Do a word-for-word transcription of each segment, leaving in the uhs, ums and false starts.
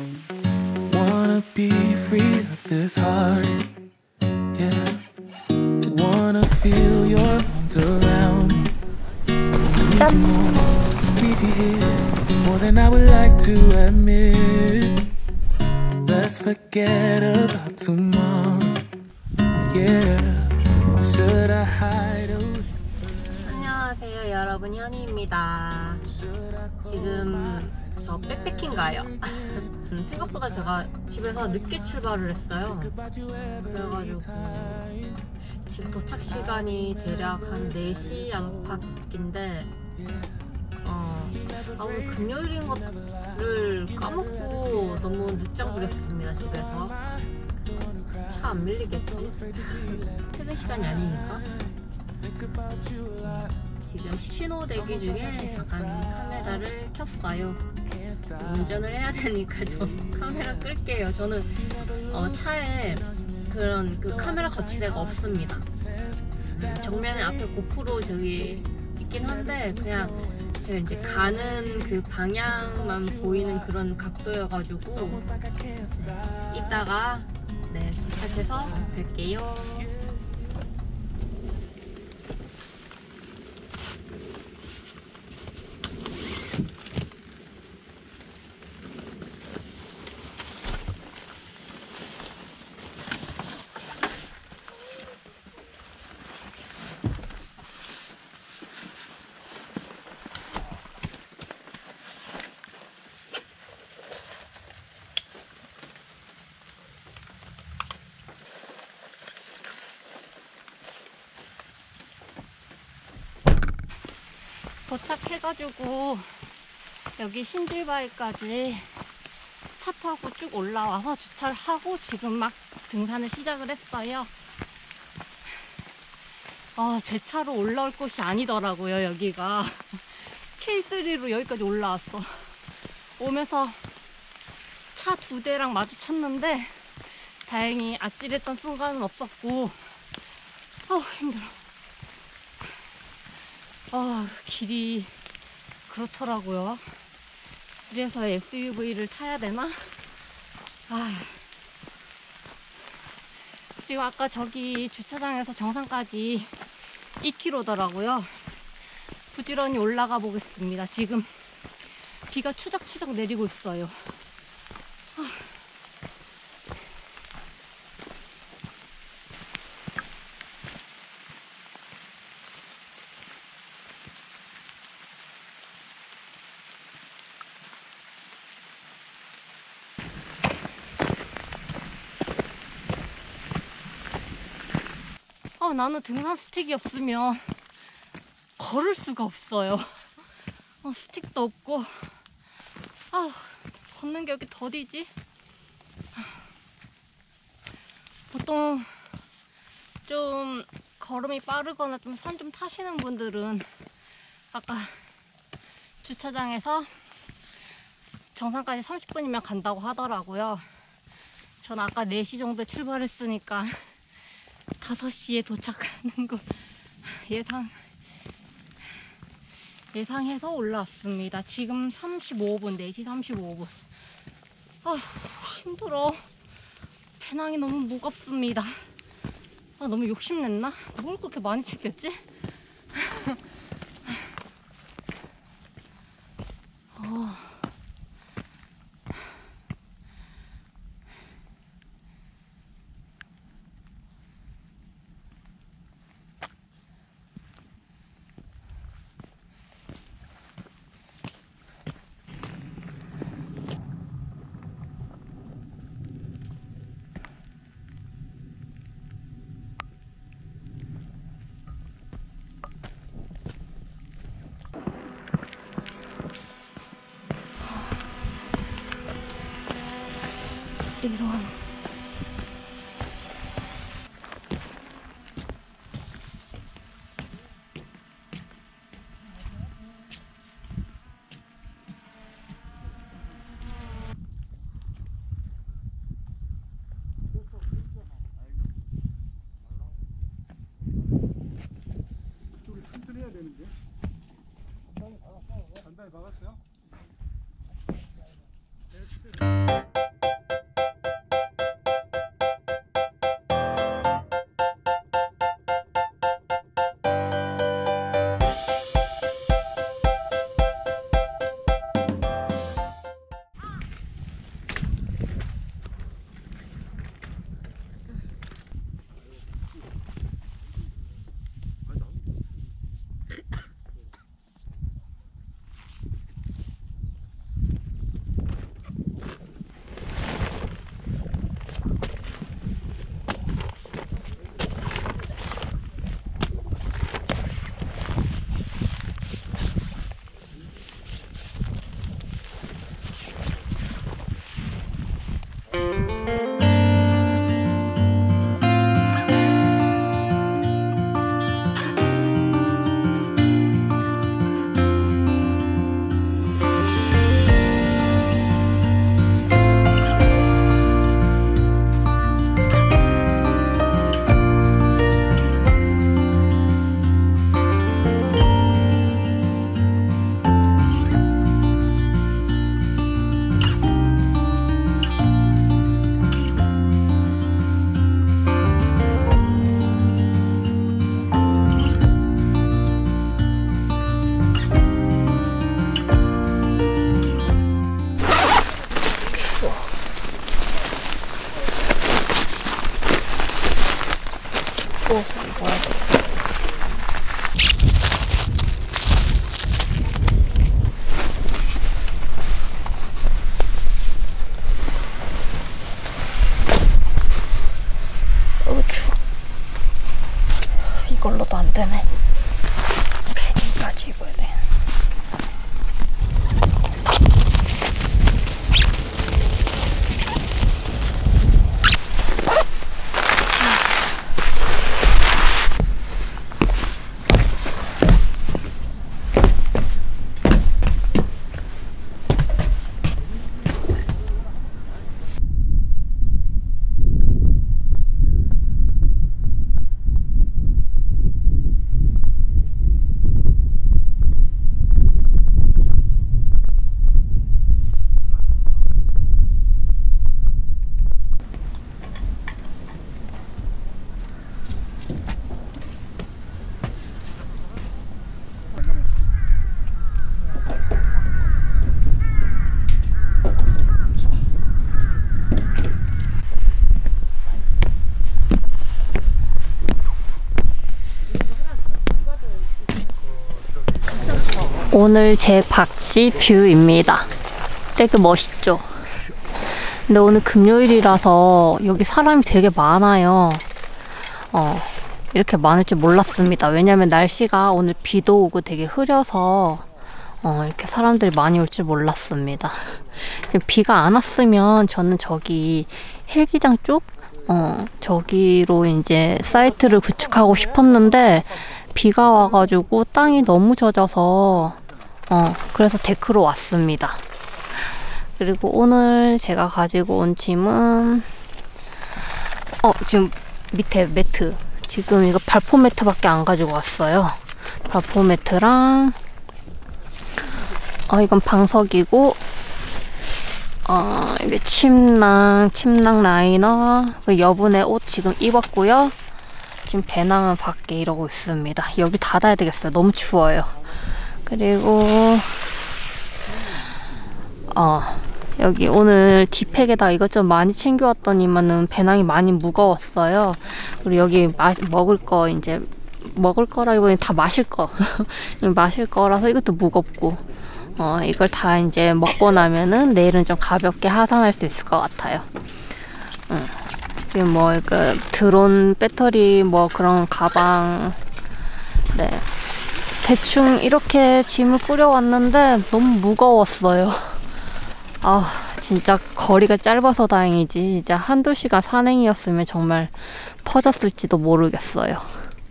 Wanna be free of this heart, yeah. Wanna feel your arms around me. Need you more, need you here, more than I would like to admit. Let's forget about tomorrow, yeah. Should I hide away? 안녕하세요 여러분, 현이입니다. 지금 저 백패킹 가요. 생각보다 제가 집에서 늦게 출발을 했어요. 그래가지고 지금 도착 시간이 대략 한 네 시 안팎인데 어, 아, 오늘 금요일인 것을 까먹고 너무 늦장 부렸습니다. 집에서 차 안 밀리겠지? 퇴근 시간이 아니니까. 지금 신호 대기 중에 잠깐 카메라를 켰어요. 운전을 해야 되니까 좀 카메라 끌게요. 저는 어, 차에 그런 그 카메라 거치대가 없습니다. 정면에 앞에 고프로 저기 있긴 한데 그냥 제가 이제 가는 그 방향만 보이는 그런 각도여가지고 네, 이따가 네, 도착해서 뵐게요. 도착해가지고 여기 신들바위까지 차 타고 쭉 올라와서 주차를 하고 지금 막 등산을 시작을 했어요. 아, 제 차로 올라올 곳이 아니더라고요. 여기가 케이 쓰리로 여기까지 올라왔어. 오면서 차 두 대랑 마주쳤는데 다행히 아찔했던 순간은 없었고 어 힘들어. 아, 길이 그렇더라고요. 그래서 에스유브이를 타야 되나? 아, 지금 아까 저기 주차장에서 정상까지 이 킬로미터더라고요. 부지런히 올라가 보겠습니다. 지금 비가 추적추적 내리고 있어요. 아. 아, 나는 등산 스틱이 없으면 걸을 수가 없어요. 어, 스틱도 없고 아, 걷는 게 이렇게 더디지? 보통 좀 걸음이 빠르거나 좀 산 좀 타시는 분들은 아까 주차장에서 정상까지 삼십 분이면 간다고 하더라고요. 전 아까 네 시 정도에 출발했으니까 다섯 시에 도착하는 거 예상, 예상해서 올라왔습니다. 지금 삼십오 분, 네 시 삼십오 분. 아, 힘들어. 배낭이 너무 무겁습니다. 아, 너무 욕심냈나? 뭘 그렇게 많이 챙겼지? 어. 이런 되는데? 단단히 박았어요? 됐어. 옷을 입어야 되겠어. 어우 추워. 이걸로도 안 되네. 패딩까지 입어야 돼. 오늘 제 박지 뷰입니다. 되게 멋있죠? 근데 오늘 금요일이라서 여기 사람이 되게 많아요. 어, 이렇게 많을 줄 몰랐습니다. 왜냐면 날씨가 오늘 비도 오고 되게 흐려서 어, 이렇게 사람들이 많이 올 줄 몰랐습니다. 지금 비가 안 왔으면 저는 저기 헬기장 쪽? 어, 저기로 이제 사이트를 구축하고 싶었는데 비가 와가지고 땅이 너무 젖어서 어, 그래서 데크로 왔습니다. 그리고 오늘 제가 가지고 온 짐은 어, 지금 밑에 매트, 지금 이거 발포 매트밖에 안 가지고 왔어요. 발포 매트랑 어, 이건 방석이고 어, 이게 침낭, 침낭 라이너, 그 여분의 옷 지금 입었고요. 지금 배낭은 밖에 이러고 있습니다. 여기 닫아야 되겠어요. 너무 추워요. 그리고 어, 여기 오늘 디팩에다 이것저것 많이 챙겨왔더니만은 배낭이 많이 무거웠어요. 그리고 여기 마, 먹을 거 이제 먹을 거라기보다는 다 마실 거 마실 거라서 이것도 무겁고 어, 이걸 다 이제 먹고 나면은 내일은 좀 가볍게 하산할 수 있을 것 같아요. 음. 그리고 뭐 그 드론 배터리 뭐 그런 가방, 네, 대충 이렇게 짐을 꾸려왔는데 너무 무거웠어요. 아, 진짜 거리가 짧아서 다행이지 진짜 한두 시간 산행이었으면 정말 퍼졌을지도 모르겠어요.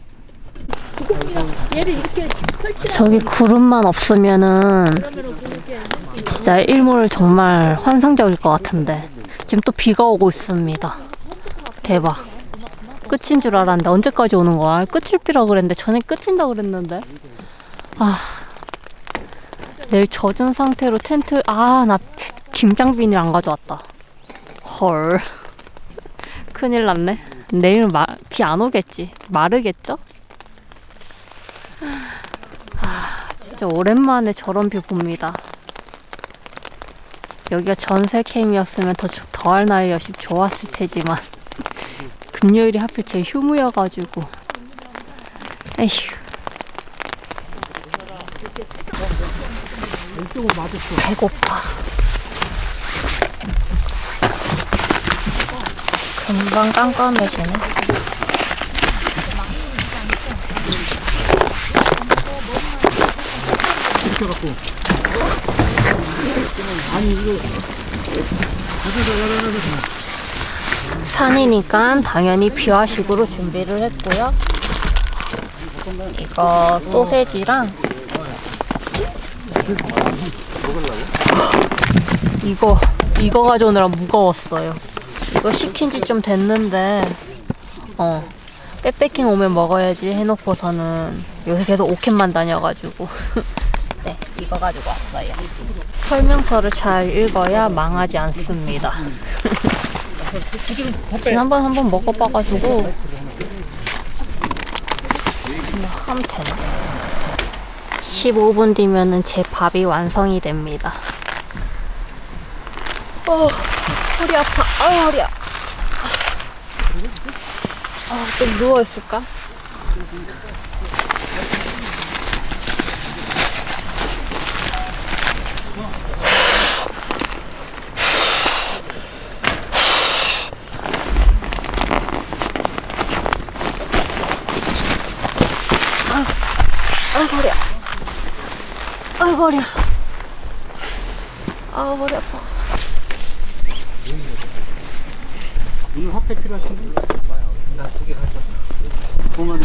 저기 구름만 없으면은 진짜 일몰 정말 환상적일 것 같은데 지금 또 비가 오고 있습니다. 대박. 끝인 줄 알았는데 언제까지 오는 거야? 끝일 비라 그랬는데 전에 끝인다 그랬는데. 아, 내일 젖은 상태로 텐트, 아, 나 김장비닐 안 가져왔다. 헐. 큰일 났네. 내일 비 안 오겠지? 마르겠죠? 아, 진짜 오랜만에 저런 뷰 봅니다. 여기가 전세 캠이었으면 더 더할 나위 없이 좋았을 테지만 금요일이 하필 제 휴무여가지고 에휴. 배고파. 금방 깜깜해지네. 산이니까 당연히 비화식으로 준비를 했고요. 이거 소세지랑 이거 이거 가져오느라 무거웠어요. 이거 시킨 지 좀 됐는데 어 백패킹 오면 먹어야지 해놓고서는 요새 계속 오켓만 다녀가지고 네, 이거 가지고 왔어요. 설명서를 잘 읽어야 망하지 않습니다. 지난번 한번 먹어봐가지고 그냥 하면 되네. 십오 분 뒤면은 제 밥이 완성이 됩니다. 어, 허리 아파. 아, 허리야. 아, 좀 누워있을까? 아, 머리. 아, 머리. 아, 머리 아파. 오늘 화폐 필요하신 분? 나 두 개 가져왔어. 공원은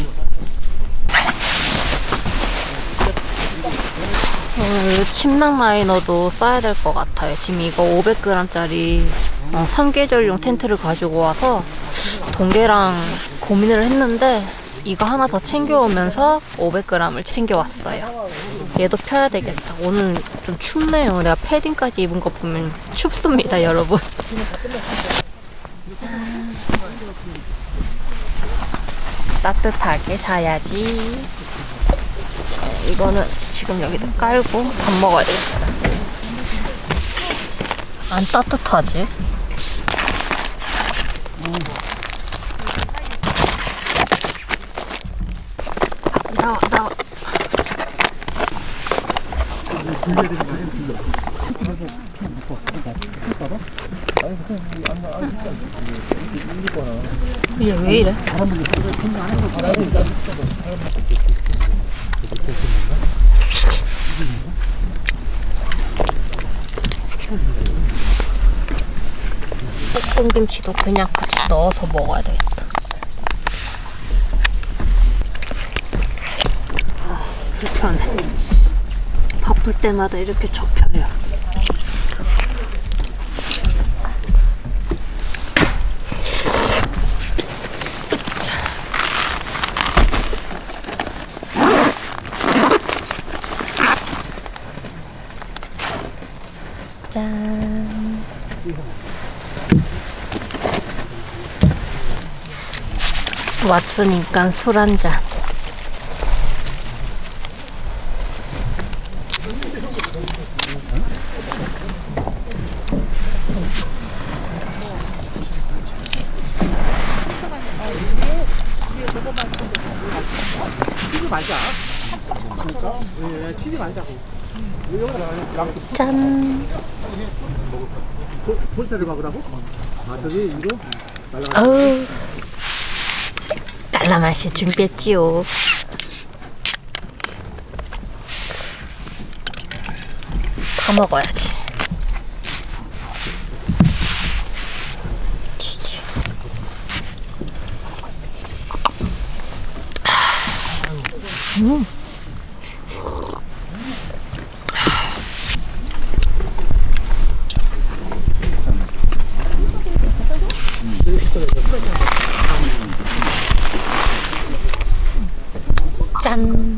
오늘 침낭 라이너도 싸야 될 것 같아요. 지금 이거 오백 그램짜리 어, 삼 계절용 텐트를 가지고 와서 동계랑 고민을 했는데 이거 하나 더 챙겨오면서 오백 그램을 챙겨왔어요. 얘도 펴야 되겠다. 오늘 좀 춥네요. 내가 패딩까지 입은 거 보면 춥습니다, 여러분. 따뜻하게 자야지. 이거는 지금 여기다 깔고 밥 먹어야 되겠어요. 안 따뜻하지? 나와, 나와. 얘 왜 이래? 볶음김치도 그냥 같이 넣어서 먹어야 되겠다. 아, 불편해. 바쁠 때마다 이렇게 접혀요. 짠. 왔으니까 술 한 잔. 짠. 폴타를 막으라고? 아, 저기 이거? 어우, 깔라 맛이 준비했지요. 다 먹어야지. 음. 짠.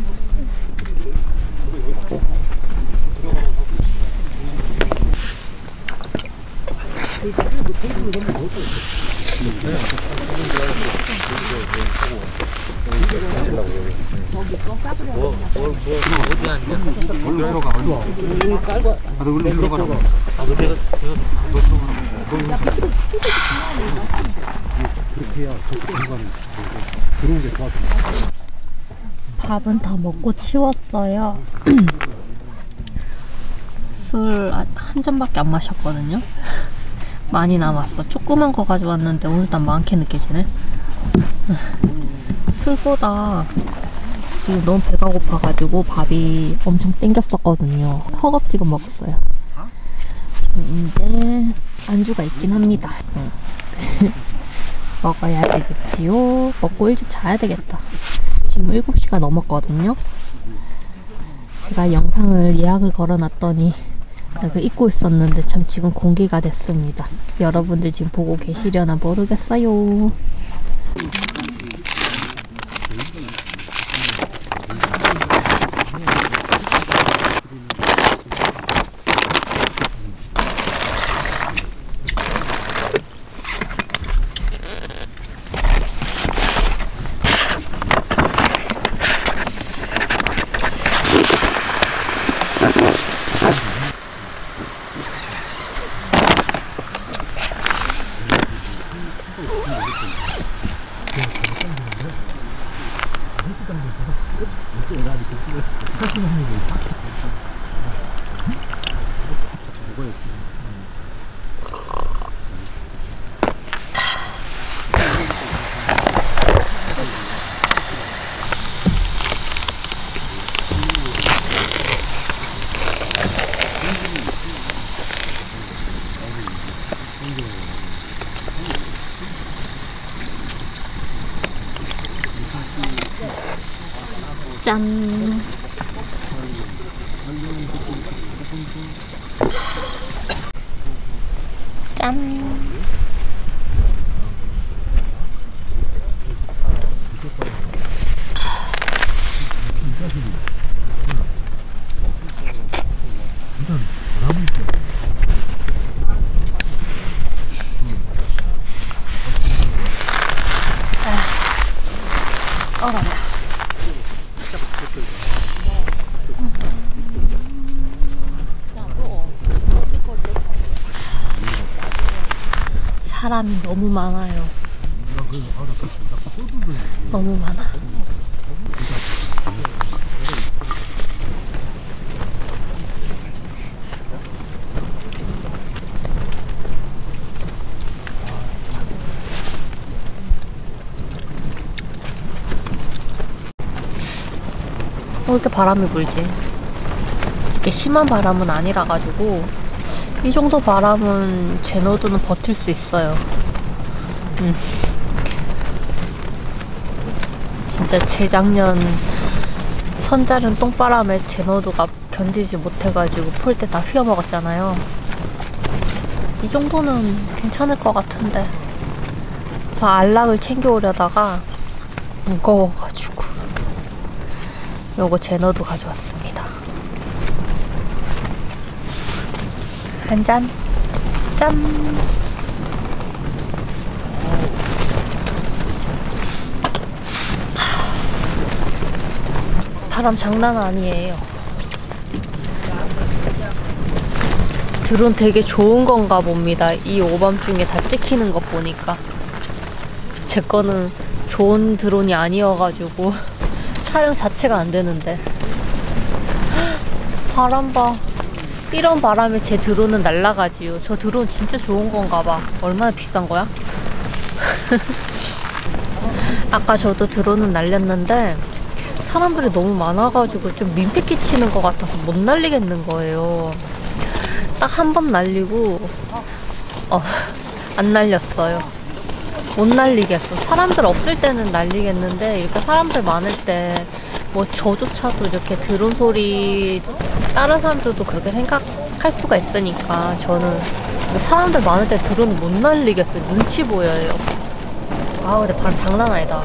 밥은 다 먹고 치웠어요. 술 한 잔밖에 안 마셨거든요. 많이 남았어. 조그만 거 가져왔는데 오늘따라 많게 느껴지네. 술보다 지금 너무 배가 고파가지고 밥이 엄청 땡겼었거든요. 허겁지겁 먹었어요. 지금 이제 안주가 있긴 합니다. 먹어야 되겠지요. 먹고 일찍 자야 되겠다. 지금 일곱 시가 넘었거든요. 제가 영상을 예약을 걸어놨더니 그 잊고 있었는데 참 지금 공개가 됐습니다. 여러분들 지금 보고 계시려나 모르겠어요. 짠. 짠. 사람이 너무 많아요. 너무 많아. 어, 이렇게 바람이 불지? 이렇게 심한 바람은 아니라 가지고 이 정도 바람은 제노드는 버틸 수 있어요. 음. 진짜 재작년 선자른 똥바람에 제노드가 견디지 못해가지고 폴대 다 휘어먹었잖아요. 이 정도는 괜찮을 것 같은데. 그래서 안락을 챙겨오려다가 무거워가지고 요거 제노드 가져왔습니다. 한 잔. 짠. 바람 장난 아니에요. 드론 되게 좋은 건가 봅니다. 이 오밤중에 다 찍히는 거 보니까. 제 거는 좋은 드론이 아니어가지고 촬영 자체가 안 되는데. 바람 봐. 이런 바람에 제 드론은 날아가지요. 저 드론 진짜 좋은 건가 봐. 얼마나 비싼 거야? 아까 저도 드론은 날렸는데 사람들이 너무 많아가지고 좀 민폐 끼치는 것 같아서 못 날리겠는 거예요. 딱 한 번 날리고 어, 안 날렸어요. 못 날리겠어. 사람들 없을 때는 날리겠는데 이렇게 사람들 많을 때 뭐 저조차도 이렇게 드론 소리 다른 사람들도 그렇게 생각할 수가 있으니까 저는 사람들 많을 때 드론 못 날리겠어요. 눈치 보여요. 아 근데 바람 장난 아니다.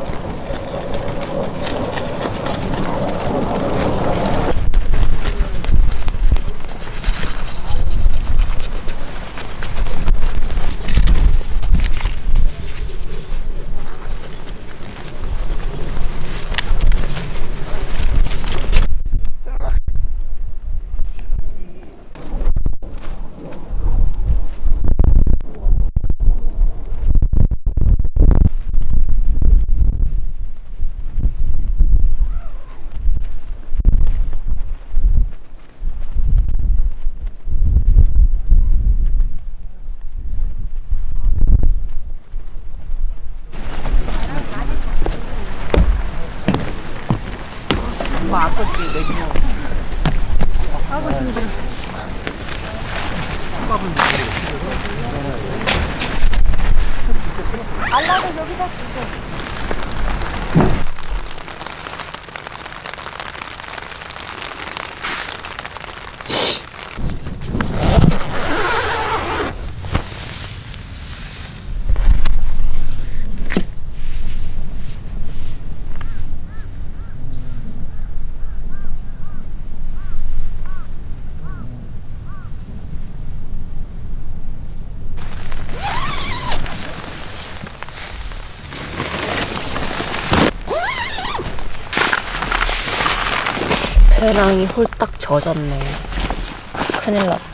배낭이 홀딱 젖었네. 큰일 났다.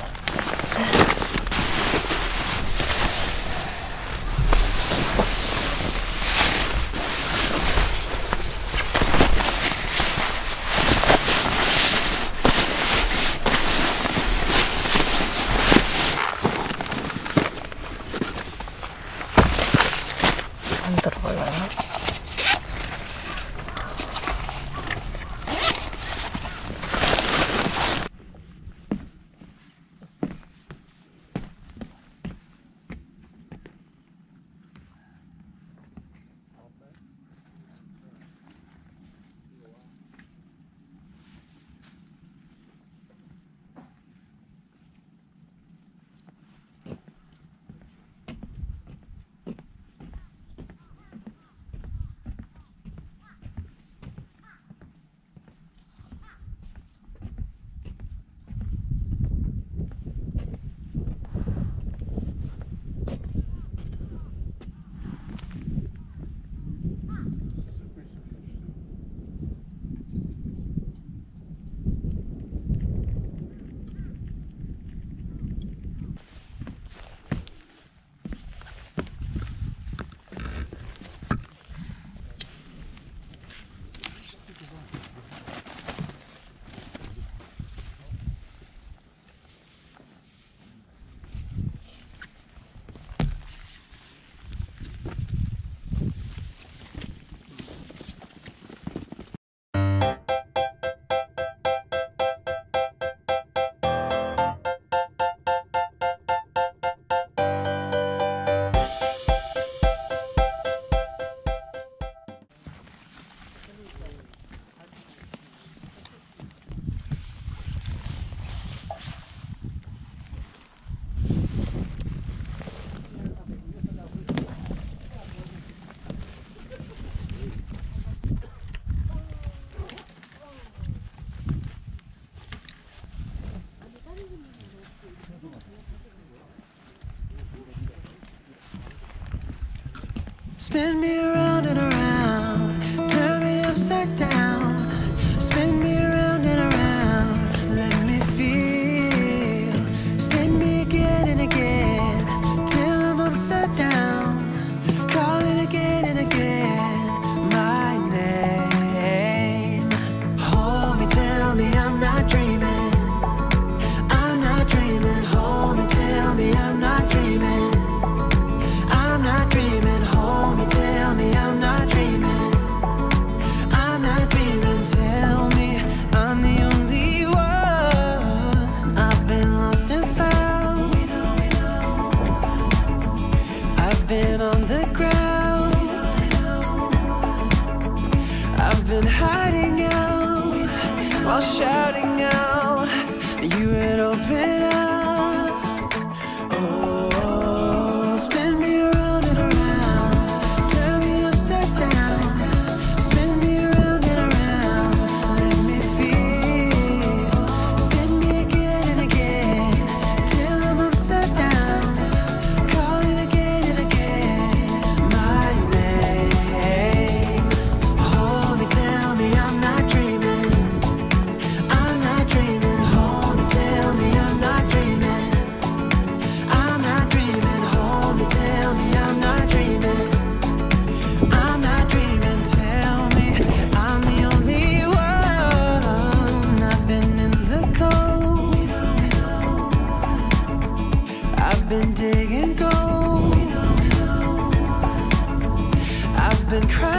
안 들어갈라나? Spin me around and around, turn me upside down. Spin me around and around, let me feel. Spin me again and again, till I'm upside down. Calling again and again, my name. Hold me, tell me I'm not dreaming. I'm not dreaming, hold me, tell me I'm not dreaming. I'm not dreaming, hold me, tell me I'm not dreaming. I'm not dreaming, tell me I'm the only one. I've been lost and found. We know, we know. I've been on the ground. We know, we know. I've been hiding out while shouting out. You had opened up. Oh, spin me around and around, turn me upside down. Spin me around and around, let me feel. Spin me again and again, till I'm upside down. Calling again and again, my name. Hold me, tell me I'm not dreaming. I'm not dreaming, hold me, tell me I'm not dreaming. I'm not dreaming, hold me, tell me I'm not dreaming. I'm not dreaming, tell me I'm the only one. I've been in the cold. I've been digging gold. I've been crying.